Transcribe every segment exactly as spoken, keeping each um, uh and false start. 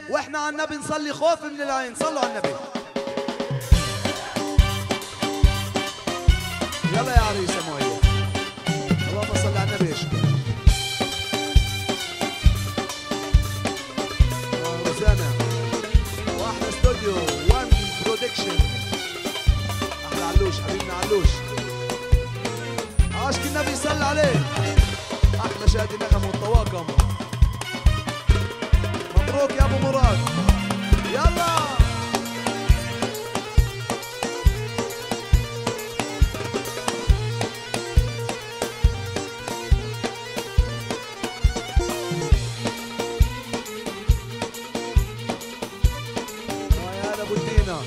واحنا على النبي نصلي خوف من العين. صلوا على النبي. يلا يا عريس يا مؤيد. اللهم صل على النبي. روزانا واحنا استوديو وان برودكشن. احلى علوش حبيبنا علوش. عاشق النبي صلى عليه. احلى شادي نغم والطواقم. مبروك يا ابو مراد. يلا يا ابو الدينا.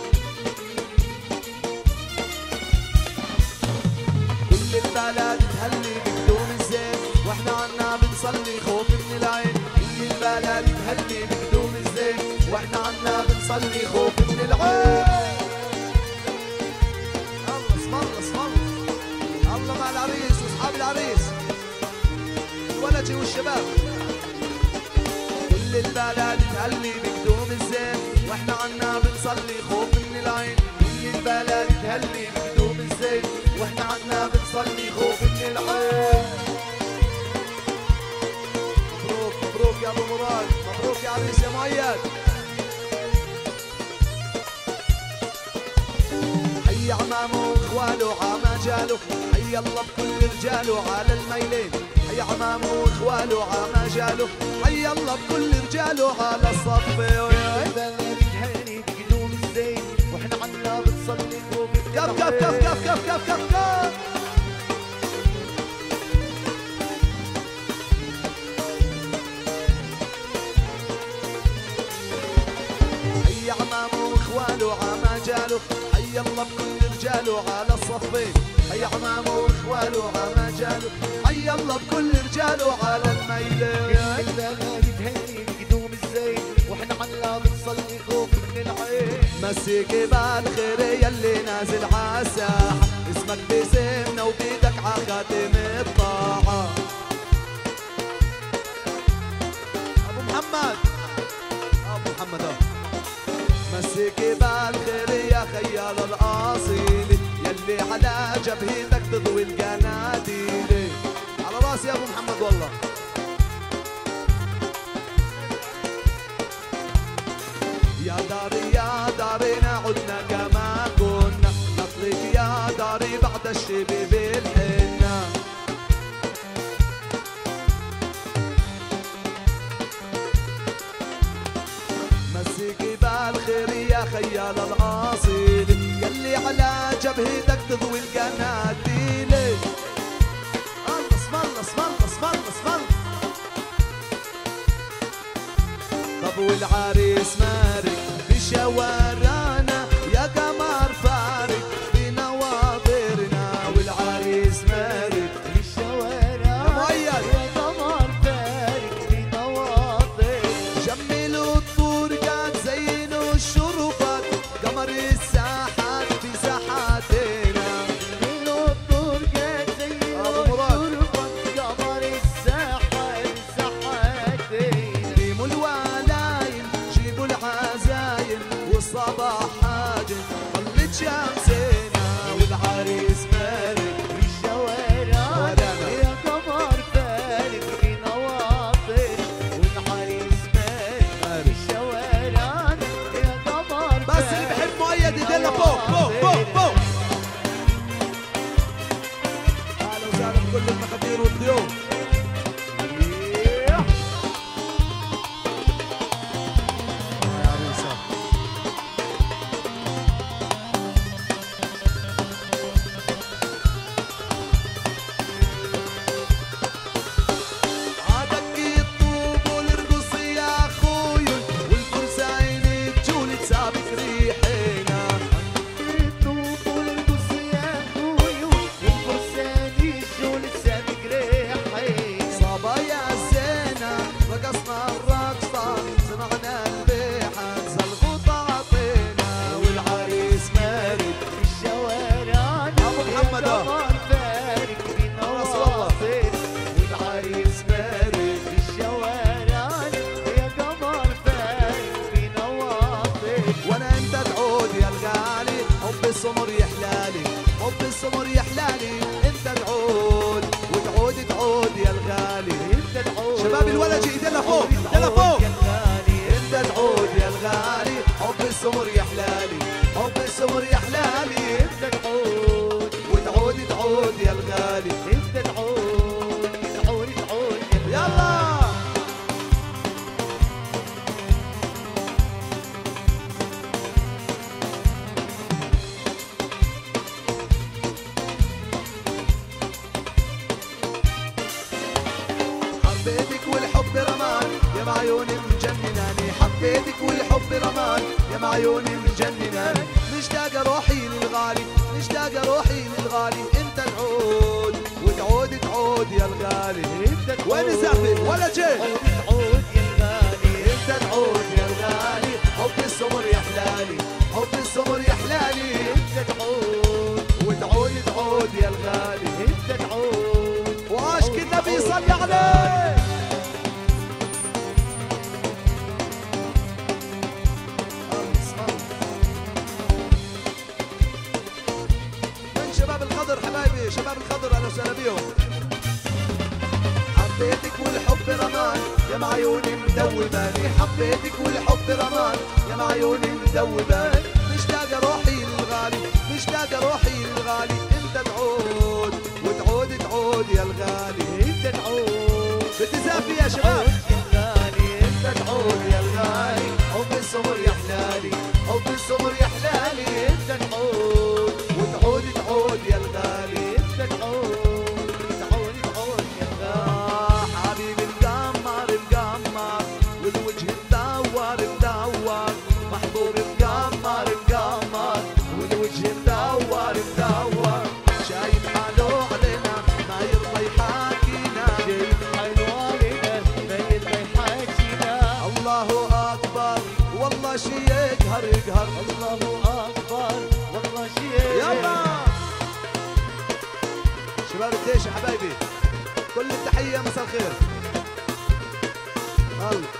كل البلد تهلي بقدوم الزين واحنا عنا بنصلي خوف من العين. كل البلد تهلي بقدوم الزين واحنا عنا بنصلي خوف من العين. الله اسم الله اسم الله. الله مع العريس واصحاب العريس الولدي والشباب. كل البلد تهلي بقدوم الزين واحنا عنا بنصلي خوف من العين. كل البلد تهلي بقدوم الزين واحنا عنا بنصلي خوف من العين. مبروك مبروك يا ابو مراد. مبروك يا عريس يا مؤيد. حي عمامه واخواله عما جاله. حي الله بكل رجاله على الميلين. حي عمامه واخواله عما جاله. حي الله بكل رجاله على الصف. هاني بقدوم الزين واحنا عنا بنصلي خوف. كف كف كف كف كف كف كف كف. حي عمامه واخواله عما جاله. حي الله بكل رجاله على الصفين. حي عمامه واخواله عما جاله. حي الله بكل رجاله على الميلين. يا البلد هاني بقدوم الزين واحنا عنا بنصلي خوف من العين. مسيك بالخير يلي نازل عالساحة. اسمك باسمنا وبيدك عخاتم الطاعة. ابو محمد ابو محمد اه. مسيك بالخير يا خيال الاصيل يلي على جبهتك تضوي القناديل. على راسي يا ابو محمد والله. يا داري يا دارنا عدنا كما كنا. نطلق يا داري بعد الشبي بالحنة. مسيكي بالخير يا خيال الاصيل يلي على جبهتك تضوي القناديل. الله اسم الله اسم الله اسم الله اسم الله. طب والعريس مارك بشوارعنا يا قمر فارق بنواظرنا. والعريس مارك بالشوارع يا قمر فارق بنواظر. جملوا الطرقات زينوا الشرفات قمر الساحات في ساحاتنا. جملوا الطرقات زينوا الشرفات قمر الساحات في ساحاتنا. قيموا الولايم جيبوا العزايم والصباح هاجن ظلت شمسنا. والعريس مالك بالشوارع يا قمر فارق بنواظر. والعريس مالك بالشوارع يا قمر بس اللي بحب مؤيد يدينا فوق فوق فوق فوق. اهلا وسهلا بكل المقادير والضيوف. الطوب والقص يا اخوي والفرسان يجوا لسابق ريحه. حبيتك والحب رمان يا معيوني مجننة، مشتاقة روحي للغالي، مشتاقة روحي للغالي، انت تعود وتعود تعود يا الغالي. وين الزعفي ولا جاي؟ تعود يا الغالي، انت تعود يا الغالي، حب السمر يا حلالي، حب السمر يا حلالي، انت تعود وتعود تعود يا الغالي، انت تعود. وعاشق النبي صلي عليه. من شباب الخضر حبايبي، شباب الخضر اهلا وسهلا بيهم. حبيتك والحب رمان يا معيوني مدوباني، حبيتك والحب رمان يا معيوني مدوباني، مشتاقة روحي للغالي، مشتاقة روحي للغالي، انت تعود وتعود تعود يا الغالي، انت تعود بالتزافي يا شباب. يا الغالي، انت تعود يا الغالي، حب السمر يا حلالي، حب السمر يا حلالي، انت تعود وتعود تعود يا الغالي، انت تعود تعود تعود يا الغالي. آه حبيبي مقمر مقمر والوجه مدور مدور، محبوب مقمر مقمر والوجه مدور مدور، شايف حاله علينا ما يرضى يحاكينا، شايف حلو علينا ما يرضى يحاكينا. الله اكبر والله شي يقهر يقهر. الله اكبر والله شيء. يلا شباب الجيش يا حبايبي، كل التحية مساء الخير. الله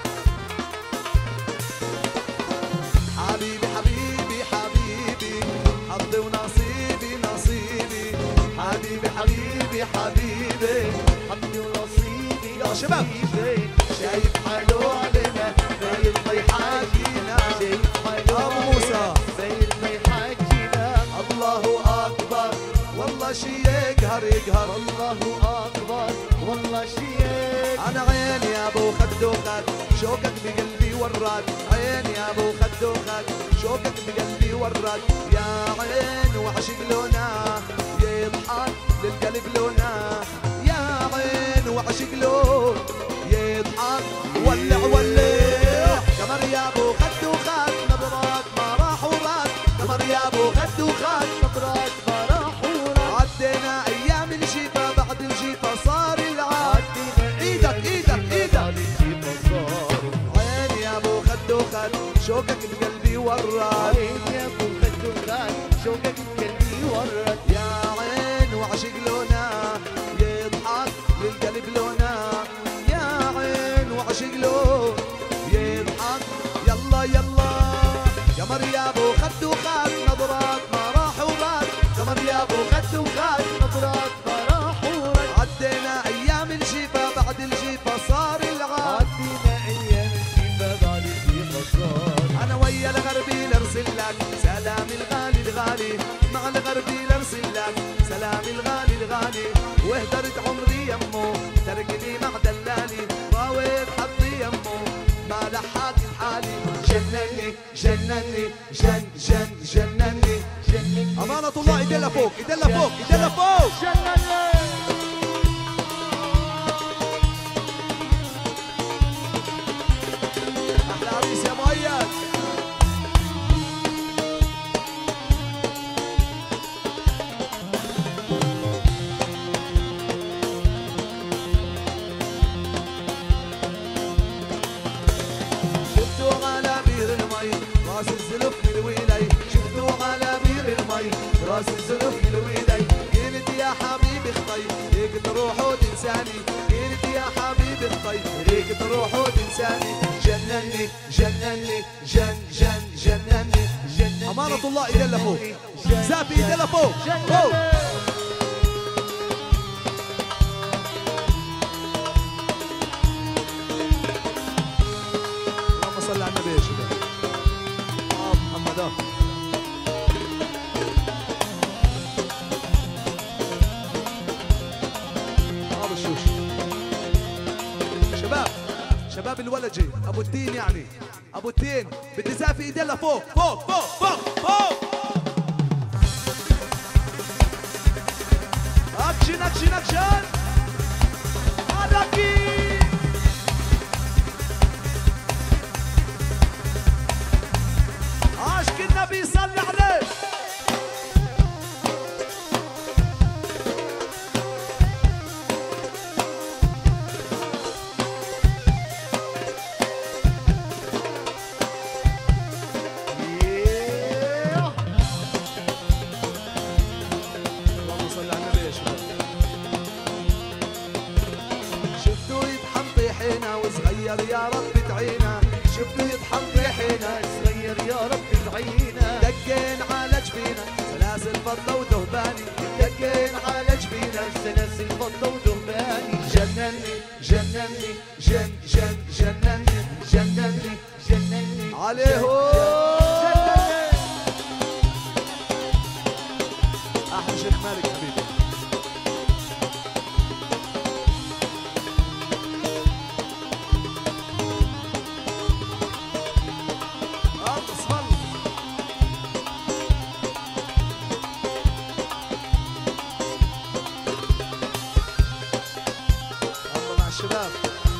حبيبي حبيبي حبيبي، حظي ونصيبي نصيبي، حبيبي حبيبي حبيبي، حظي ونصيبي يا شباب. نصيبي. شايف حاله علينا ما يرضى يحاكينا، شايف حلو أبو موسى. ما يرضى يحاكينا. الله اكبر والله شي يقهر يقهر. الله اكبر والله شيء. انا عيني يا ابو خد وخد، شوكك بقلبي ورد، عيني يا ابو خد وخد، شوكك بقلبي ورد، يا عين وعشق لونا يضحك للقلب لونا، يا عين وعشق لون يضحك ولع ولع، قمر يا ابو خد وخد، نظرات ما راح ورد، قمر يا ابو خد وخد، نظرات ما راح ورد. عدينا ايام الجيفه بعد الجيفه صار العاد، عدينا ايدك ايدك ايدك، الجيب صار. عيني يا ابو خد وخد، شوكك بقلبي ورد، عين يا ابو خد وخد، شوقك بقلبي ورد. يا عين وعشق لونا يضحك للقلب لونا، يا عين وعشق لون يضحك، يلا يلا قمر يا ابو خد وخد، نظرات ما راح ورد، قمر يا ابو خد وخد، نظرات ما راح ورد. عدينا ايام الجيفه بعد الجيفه صار العاد، عدينا ايام الجيفه بعد الجيفه صار. انا ويا الغربي لارسل لك سلام الغالي الغالي، مع الغربي لارسل لك سلام الغالي الغالي، وهدرت عمري يمه تركني مع دلالي، راويت حظي يمه ما لحق الحالي، جنني جنني جن جن جنني جنني. امانه الله، ايدينا فوق ايدينا فوق ايدينا فوق. جنني. احلى عريس يا مؤيد. شفتوا على بير المي راس الزلف من الويلي، شفتوا على بير المي راس الزلف من الويلي، قلت يا حبيبي اخطي هيك تروح وتنساني، قلت يا حبيبي اخطي هيك تروح وتنساني، جنني جنني جن جن جنني جنني. امانة الله ايدينا فوق، زافي ايدينا فوق فوق. اللهم صل على النبي يا شباب. اه محمد اه ابو الشوش. شباب شباب الولجي ابو التين، يعني ابو التين بتزافي ايدينا فوق فوق فوق فوق فوق. اكشن اكشن اكشن. هذا النبي صلى عليه. اللهم صل على النبي يا شباب. شفتوا يطحن طيحنا وصغير يا رب تعينا، شفتوا يطحن طيحنا صغير يا رب تعينا، دقين على جبينا سلاسل فضة وذهباني، دقين على جبينا سلاسل فضة وذهباني، جنني جنني جن جن جنني جنني جنني عليه احلى شيخ مالك حبيبي. اه بسم الله. الله مع الشباب.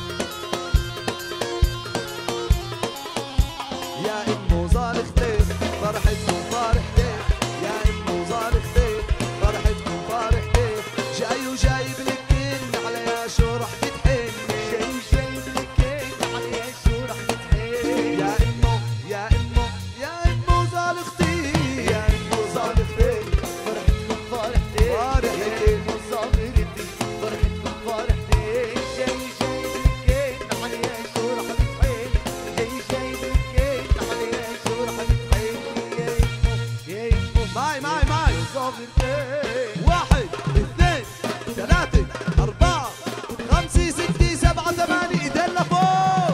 يا امه زارختين فرحتكم فرحتين، يا امه زارختين فرحتكم فرحتين، جاي وجايب لك كن على يا شو رح تتحن، جاي جايب لك كيك على يا شو رح تتحن، يا امه يا امه يا امه زارختين، يا امه زارختين فرحتكم فرحتين، فرحتين وصابرتي فرحتكم فرحتين، جاي جايب لك كيك على يا شو رح تتحن، جاي جايب لك كيك على يا شو رح تتحن، يا يمو يا يمو معي معي معي. صابرتين. واحد اثنين ثلاثة أربعة خمسة ستة سبعة ثمانية، ايدين لفوق.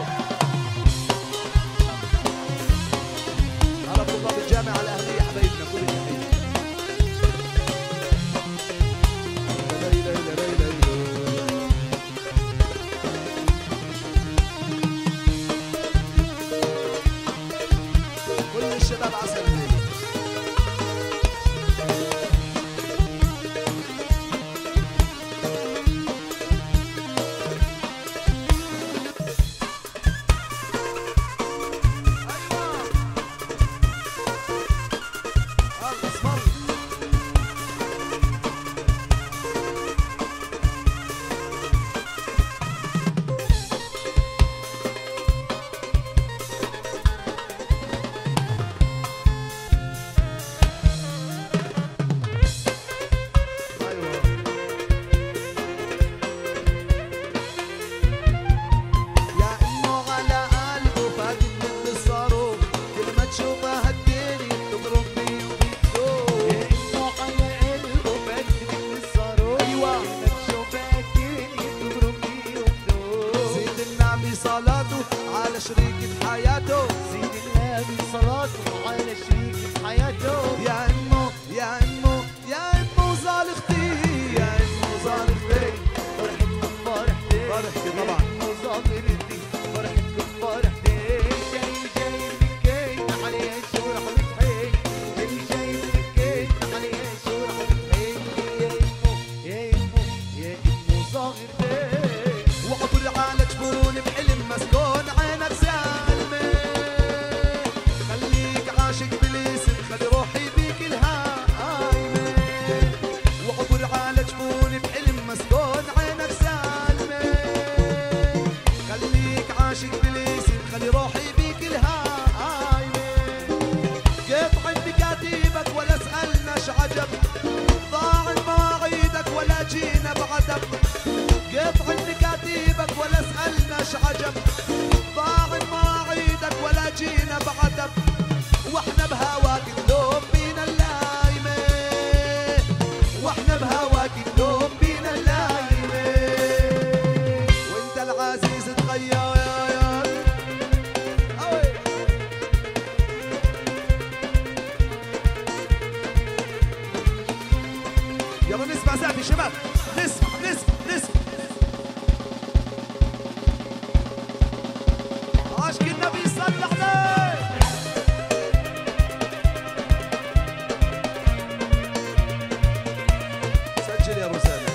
على طلاب الجامعة الأهلية حبايبنا كل التحية. ليلى ليلى ليلى كل الشباب عسل الليل. صلاته على شريكة حياته، زيد النبي صلاته على شريكة حياته، يا امه يا امه يا امه زالختي، يا امه زالختي فرحتكم فرحتين، فرحتي طبعا. يا امه زغرتي فرحتكم فرحتين، جاي جايب لك كيك على يا شو رح تتحن، جاي جايب لك كيك على يا شو رح تتحن، يا امه يا امه يا امه زغرتين. وعبر على جبون بحلم مسكون عينك سالمة، خليك عاشق بالاسم خلي روحي بيك الهايمة، وعبر على جبون بحلم مسكون عينك سالمة، خليك عاشق بالاسم خلي روحي بيك الهايمة، قطع بكاتيبك ولا اسألناش عجب، ضاع مواعيدك ولا جينا بعدب، قطع بكاتيبك ولا اسألناش عجب، ضاع مواعيدك ولا جينا بعدب، واحنا بهواك النوم بينا اللايمة، واحنا بهواك النوم بينا اللايمة، وانت العزيز تغير يلا نسمع سعدي شباب، نسمع نسمع نسمع عاشق النبي صلى عليه. سجل يا روسانا.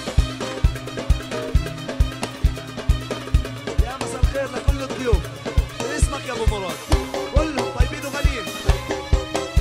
يا مساء الخير لكل الضيوف، اسمك يا ابو مراد، كلهم طيبين وغاليين.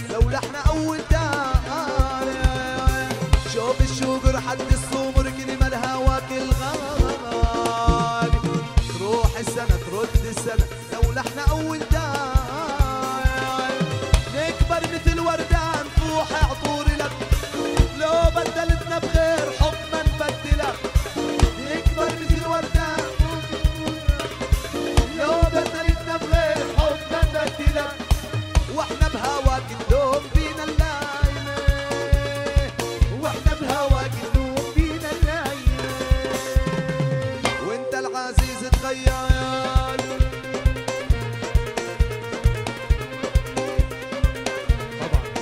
لو لحنا اول دار شوف الشوق حد الصومر كلمة الهواك الغالي تروح السنة ترد السنة لو لحنا اول دار نكبر مثل وردان نفوح عطور لك لو بدلتنا بخير حب ما نبدلك نكبر مثل وردان لو بدلتنا بغير حب ما نبدلك واحنا بهواك الدوم فينا اللايمة واحنا بهواك الدوم فينا اللايمة وانت العزيز تغير طبعا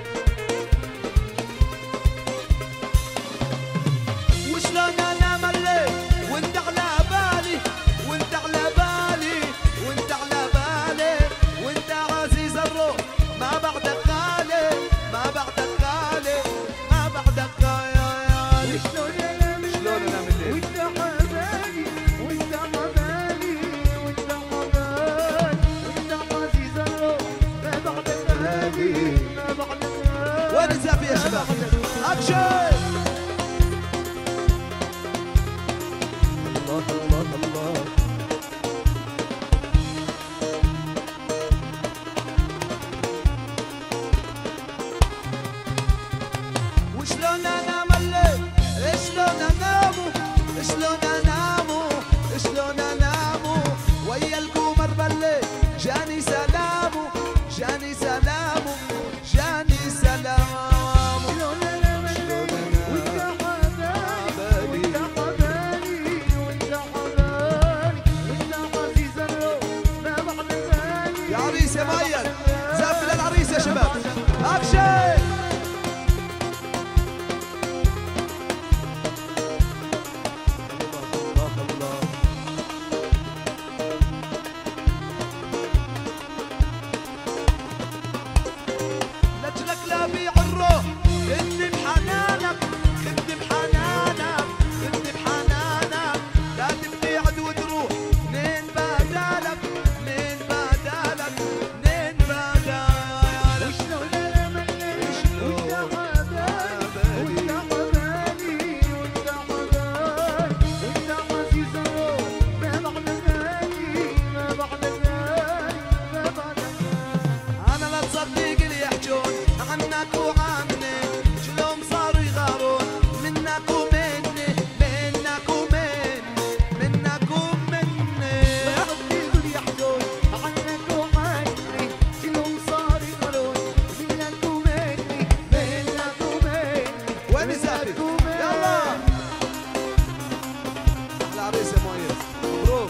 وشلون انا مليت وانت على بالي وانت على بالي وانت على بالي وانت عزيز الروح ما بعدك غالي ما بعدك غالي ما بعدك غالي شلون انا من شلون انا من الليل وانت حبالي وانت حبالي وانت حبالي وانت عزيز الروح ما بعدك غالي ما بعدك غالي وين الزافي يا شباب اكشن الله الله الله وشلون انا مليت شلون انامو شلون انامو شلون انامو ويا القمر بليت جاني سلامو جاني سلامو جاني سلامو شلون انا مليت وانت حبالي وانت حبالي وانت حبالي وانت عزيز الروح ما بعدك غالي يا عريس يا مؤيد زف للعريس يا شباب اكشن الله الله لجلك لا بيع الروح خدني بحنانك خدني بحنانك خدني بحنانك لا تبتعد وتروح منين بدالك منين بدالك منين بدالك وشلون انا مليت وانت حبالي وانت حبالي وانت حبالي وانت عزيز الروح ما بعدك غالي ما بعدك غالي ما بعدك غالي انا لا تصدق اللي يحجون عنك وعني شلون صاروا يغارون منك ومني منك ومني منك ومني يقول يحزن عنك وعني شلون صار يقولون منك ومني منك ومني وين الزافي يلا احلى عريس يا مؤيد مبروك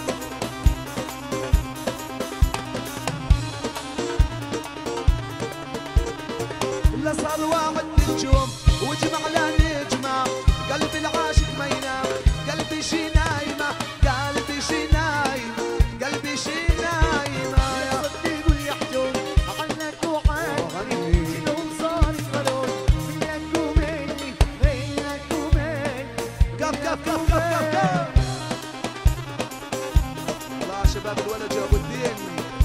الا صار واحد نجوم وجمعنا نجمة قلبي العاشق ما ينام قلبي شي نايمة قلبي شي نايمة قلبي شي نايمة يقول يحزن عنك وعني شلون صار يقولون منك ومني منك ومني كف كف كف كف كف كف الله يا شباب الولد جابوا الدين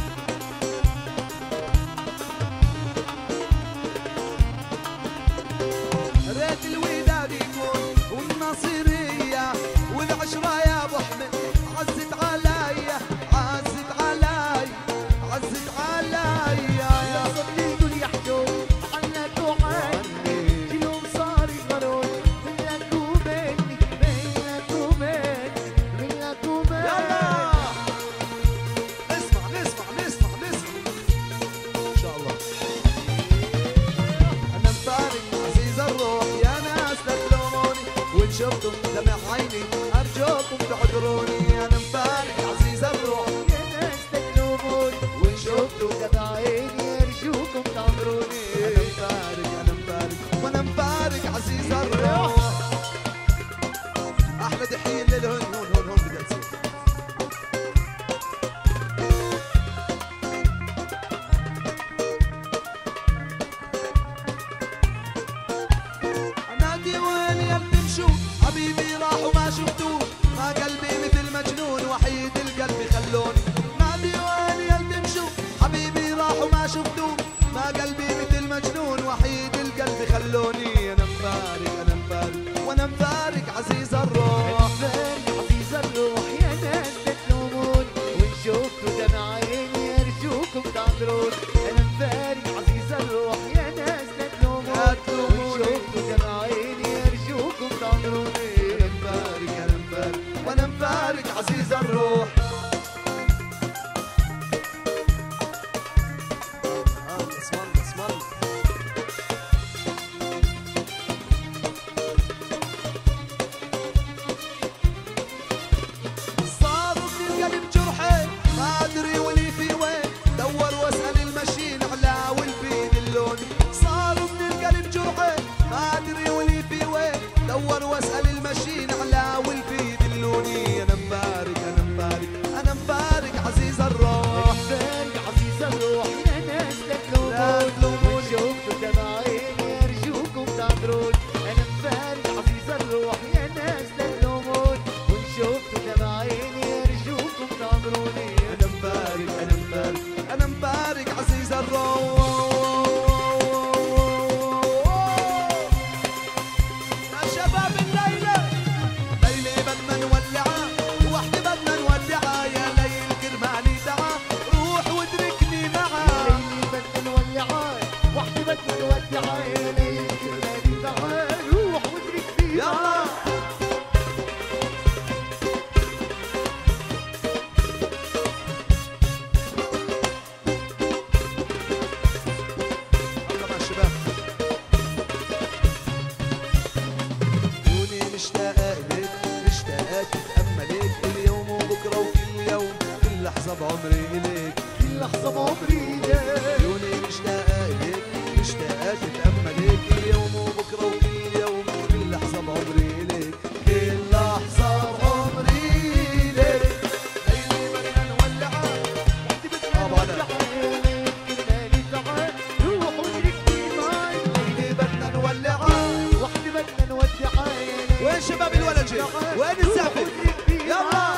ريت الوداد يكون والنصيرية والعشرة يا ابو حمد عزت عليا عزت عليا عزت عليا يا صديق يحزن عنك وعني شلون صار يقولون منك ومني منك ومني منك ومني يلا نسمع نسمع نسمع نسمع ان شاء الله انا مفارق عزيز الروح يا ناس لا تلوموني وان شفتم دمع عيني ارجوكم تعذروني انا مفارق عزيز الروح يا ناس تلوموني وان شفتوا دمع عيني ارجوكم تعذروني انا مفارق انا مفارق وانا مفارق عزيز الروح احلى دحين للهن هون هون هون بدأت تصير انادي وين يا بتمشوا حبيبي راح وما شفتوه ما قلبي مثل ما خلوني انا مفارق انا مفارق وانا مفارق عزيز الروح. عزيز الروح يا ناس لا تلومون، وان شفتوا دمع عيني ارجوكم تعذرون. انا مفارق عزيز الروح يا ناس لا تلومون، وان شفتوا دمع عيني ارجوكم تعذرون. انا مفارق انا مفارق وانا مفارق عزيز الروح. دور واسأل المشين على والفي دلوني. انا مبارك انا مبارك انا مبارك عزيز الروح. مبارك عزيز الروح يا ناس لا تلومون، شفتوا دمع عيني ارجوكم تعذرون. انا مبارك عزيز الروح يا ناس لا تلومون، وان شفتوا دمع عيني ارجوكم تعذرون. انا مبارك انا مبارك انا مبارك عزيز الروح. بعمري إليك كل لحظة بعمري إليك، عيوني مشتاقة إليك مشتاقة تتأملك اليوم وبكرة وكل يوم كل لحظة بعمري إليك كل لحظة بعمري إليك. ليلي بدنا نولعها وحدي بدنا نولعها إليك كرمالي تعال روح وشركني معي. ليلي بدنا نولعها وحدي بدنا نودعها إليك. وين شباب الولجة؟ وين الزعفة؟ يلا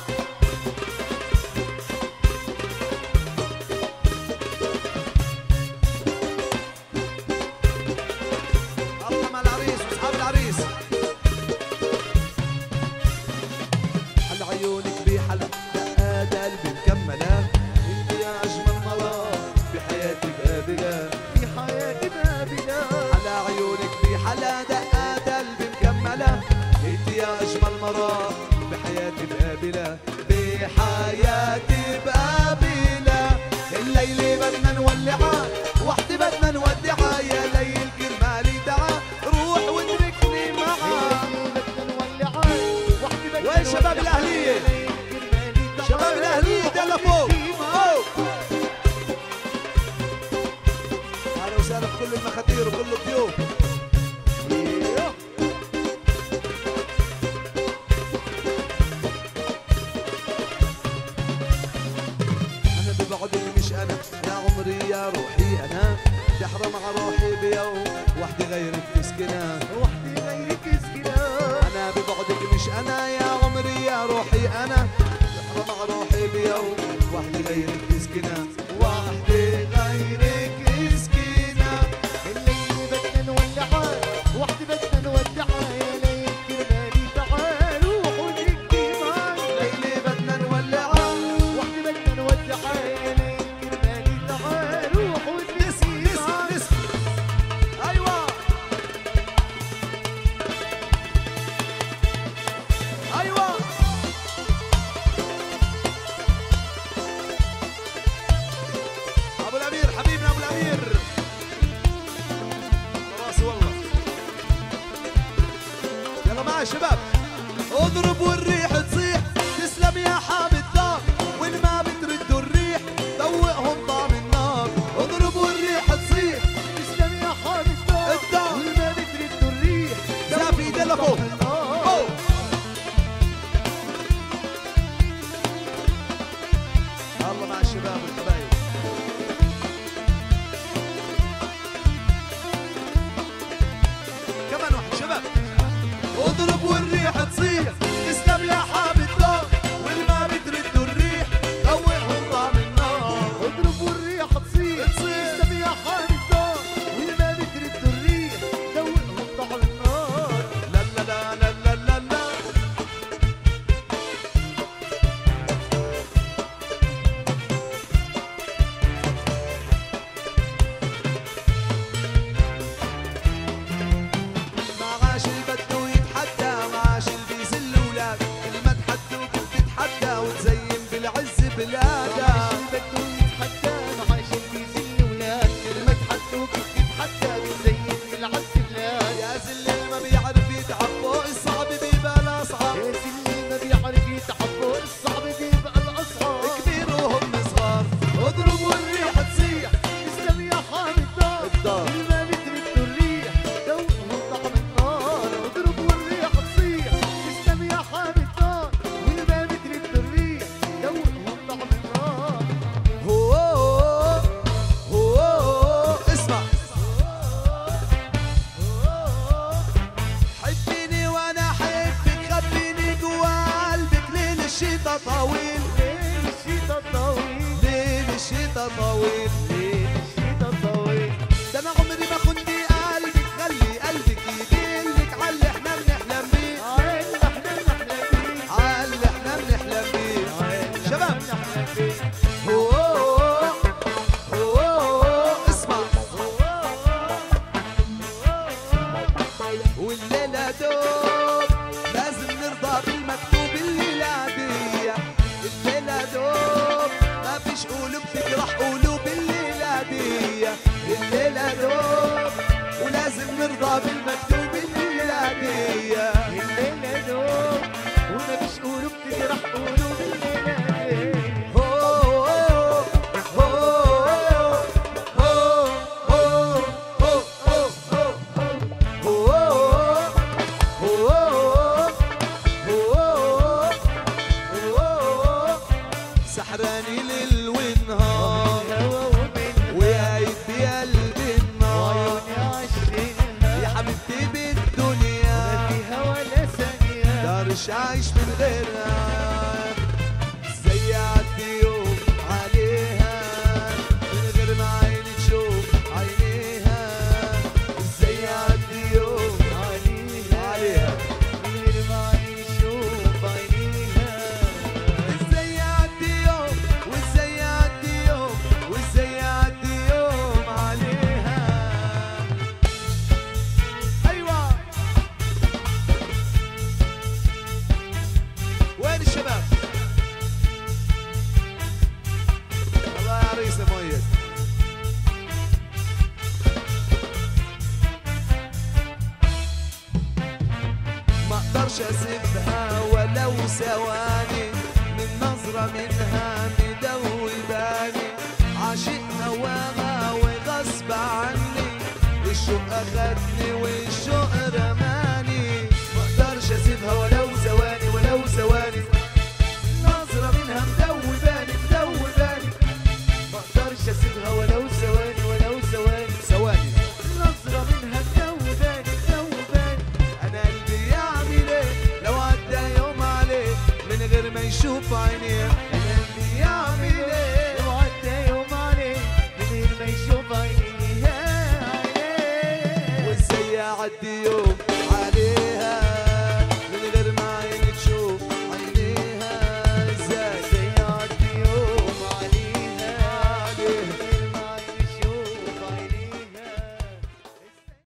عيونك بحلا دقات قلبي مكملة انت يا اجمل مرة بحياتي بقابلة في حياتي بقابلة. على عيونك بحلا دقات قلبي مكملة انت يا اجمل مرة بحياتي بقابلة بحياتي بقابلة. الليلة بدنا نولعها وحدي بدنا نودعها يا ليل كرمالي تعا روح واتركني معها. وين شباب الأهلية؟ شباب الأهلية يلا فوق فوق. أهلا وسهلا بكل المخاتير وكل الضيوف. أنا ببعدك مش أنا يا عمري يا روحي أنا تحرم على روحي بيوم وحدي غيرك تسكنها وحدي غيرك تسكنها. أنا ببعدك مش أنا يا عمري يا روحي أنا تحرم على روحي بيوم وحدي غيرك تسكنها وحدي غيرك تسكنها. الليل بدنا نولعها وحدي بدنا نودعها يا ليل كرمالي تعال روح وشركني معي. ليلي بدنا نولعها وحدي بدنا نودعها يا ليل كرمالي تعال روح وشركني معي. أيوة أيوة لازم نرضى بالمكتوب الليلة الليلة دوب ومفيش قلوب تجرح قلوب الليلة دي. سحراني ليل ونهار وقايد بقلبي النار يا حبيبتي بالدنيا مقدرش عايش من غيرها ازاي اعدي يوم عليها من غير ما عيني تشوف عينيها ازاي اعدي يوم عليها من غير ما يشوف عينيها. ازاي يعدي يوم وازاي يعدي يوم وازاي يعدي يوم عليها. ايوه وين الشباب؟ الله يا عريس مميز. ما اقدرش اسيبها ولو ثواني من نظرة منها مدوباني عاشق هواها وغصب عني الشوق اخدني والشوق رماني ما اقدرش اسيبها ولو ثواني ولو ثواني نظرة منها مدوباني مدوباني ما اقدرش اسيبها ولو ثواني ولو ثواني ثواني نظرة منها مدوباني مدوباني. انا قلبي يعمل ايه لو عدى يوم عليه من غير ما يشوف عينيه انا قلبي يعمل ايه لو عدى يوم عليه من غير ما يشوف عينيها عينيه. وازاي اعدي يوم